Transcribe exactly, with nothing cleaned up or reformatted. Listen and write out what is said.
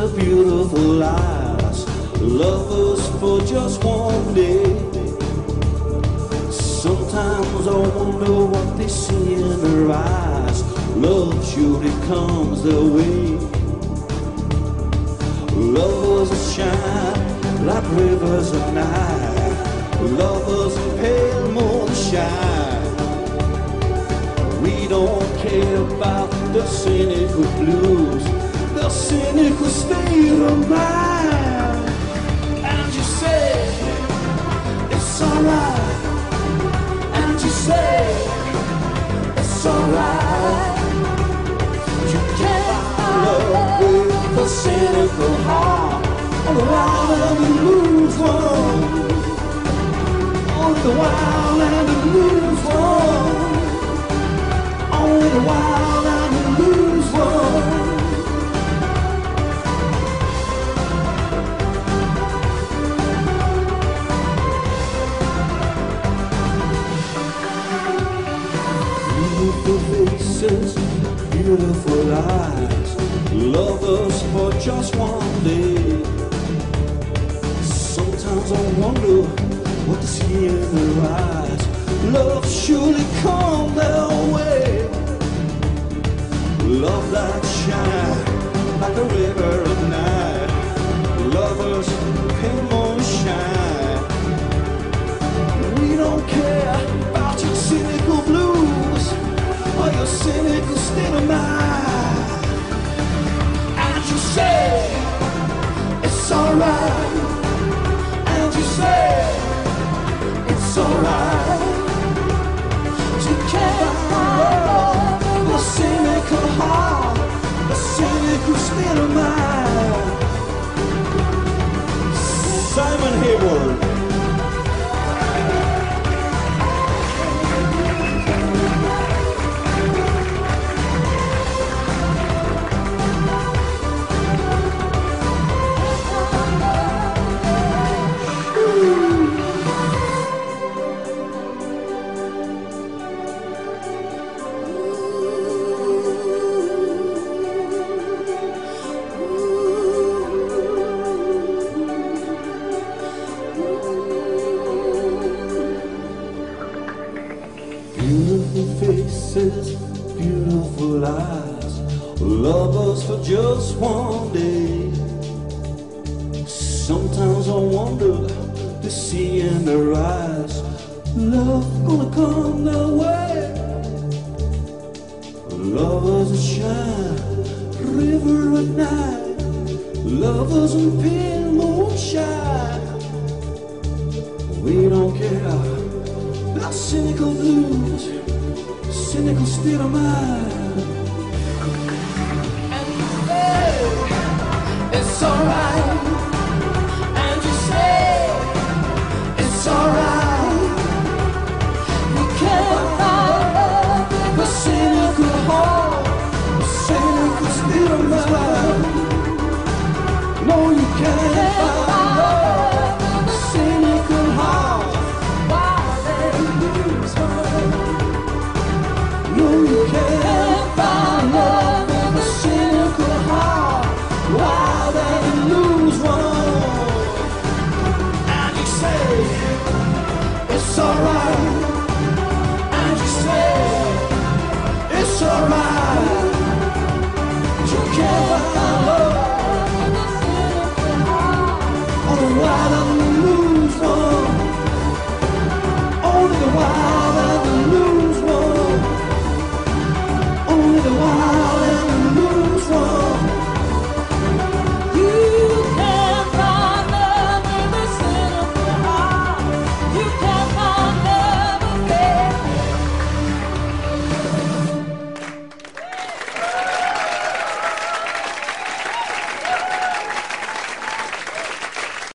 their beautiful lies. Lovers for just one day. Sometimes I wonder what they see in their eyes. Love surely comes their way. Lovers that shine like rivers at night. Lovers in pale moonshine. We don't care about the cynical blues, the cynical state of mind. And you say it's alright. And you say it's alright. You can't love with a cynical heart. All the while and the blues one. All the while and the blues one. Only the wild and the loose one. Beautiful faces, beautiful eyes. Lovers for just one day. Sometimes I wonder what they see in their eyes. Love surely come their way. Love that shine like a river at night. Lovers in moonshine. We don't care about your cynical blues or your cynical state of mind. And you say it's alright. And you say it's alright. You can't love a cynical heart, a cynical state of mind. Simon Hayward. Beautiful faces, beautiful eyes. Lovers for just one day. Sometimes I wonder to see in their eyes. Love gonna come their way. Lovers that shine, river at night. Lovers in pale moonshine. We don't care about cynical blues, cynical state of mind. And you say it's alright. And you say it's alright. You can't find a cynical heart, a cynical state of mind. No, you can't find love, a cynical heart. No, you can't find love in a cynical heart, wild and lose one. And you say it's alright. And you say it's alright. You can't find love on the wild and lose.